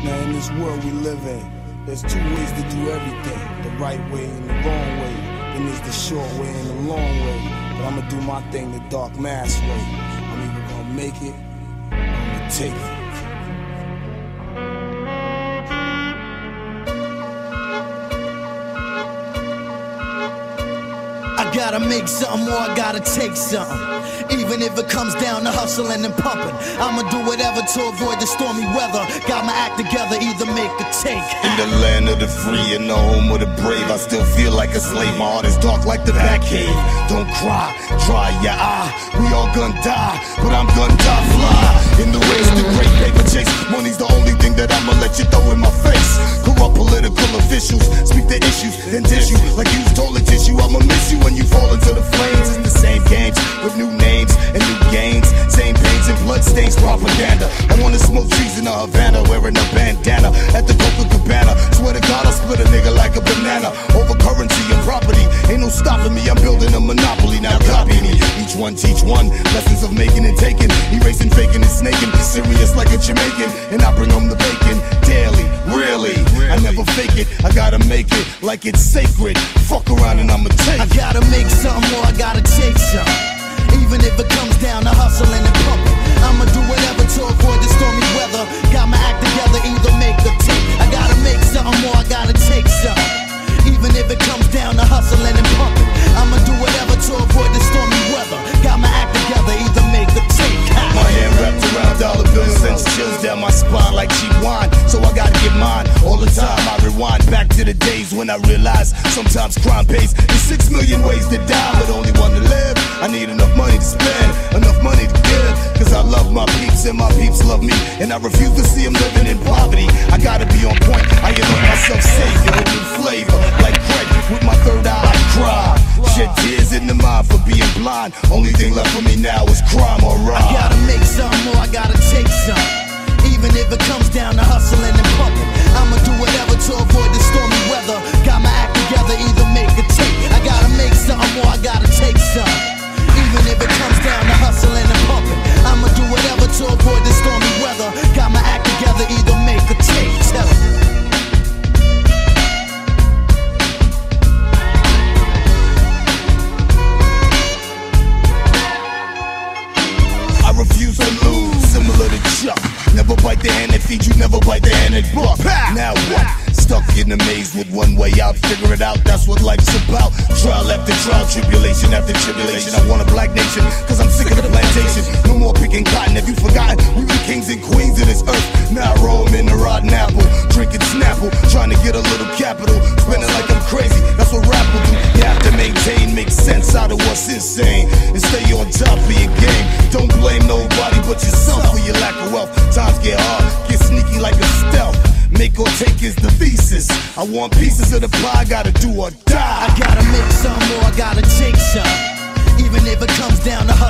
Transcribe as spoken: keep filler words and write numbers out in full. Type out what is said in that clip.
Now in this world we live in, there's two ways to do everything. The right way and the wrong way. Then there's the short way and the long way. But I'ma do my thing the dark mass way. I'm either gonna make it, or I'm gonna take it. I gotta make something or I gotta take something. Even if it comes down to hustling and pumping, I'ma do whatever to avoid the stormy weather. Got my act together, either make or take. In the land of the free and the home of the brave, I still feel like a slave. My heart is dark like the Batcave. Don't cry, dry your eye. We all gonna die, but I'm gonna die fly. In the race, the great paper chase. Money's the only thing that I'ma let you throw in my face. Corrupt political officials speak the issues, then dish you like used toilet tissue. I'ma miss you when you fall into the flames. It's the same games with new names and new gains. Same pains and bloodstains, propaganda. I wanna smoke trees in a Havana, wearing a bandana at the Coca-Cabana. Swear to God, I'll split a nigga like a banana over currency and property. Ain't no stopping me, I'm building a monopoly. Now copy me, each one teach one. Lessons of making and taking, erasing, faking and snaking. Serious like a Jamaican, and I bring home the bacon daily. Really, I never fake it. I gotta make it like it's sacred. Fuck around and I'ma take it. I gotta make something or I gotta take something. Even if it comes down to hustling and pumping, I'ma do whatever to avoid the stormy weather. Got my act together, either make or take. I gotta make something or I gotta take something. Even if it comes down to hustling and pumping, I'ma do whatever to avoid the stormy weather. Got my act together, either make or take. My hand wrapped around dollar bills sends chills down my spine like cheap wine. So I gotta get mine all the time. I rewind back to the days when I realized sometimes crime pays. There's six million ways to die, but only one to live. I need enough money to spend, enough money to give. Cause I love my peeps and my peeps love me, and I refuse to see them living in poverty. I gotta be on point, I am myself savior, new flavor. Like Craig with my third eye, I cry. Shed tears in the mind for being blind. Only thing left for me now is crime or rhyme. I gotta make something or I gotta take something. Even if it comes down to hustling and pumping, I'ma do whatever to avoid the stormy weather. Got my act together, either make or take. I gotta make something or I gotta take something. Even if it comes down to hustling and pumping, I'ma do whatever to avoid the stormy weather. Got my act together, either make or take. Tell me. Refuse to lose, similar to Chuck. Never bite the hand that feeds you, never bite the hand that buck. Now what? Stuck in a maze with one way out, figure it out, that's what life's about. Trial after trial, tribulation after tribulation. I want a black nation, cause I'm sick of the plantation. No more picking cotton, have you forgotten? We were kings and queens of this earth. Now I roll in the rotten apple, drinking Snapple, trying to get a little capital, spending like I'm crazy, that's what rap will do. You have to maintain, make sense out of what's insane, and stay on top of your game. Don't blame nobody but yourself for your lack of wealth. Times get hard, get sneaky like a stealth. Make or take is the thesis. I want pieces of the pie, gotta do or die. I gotta make some or I gotta take some. Even if it comes down to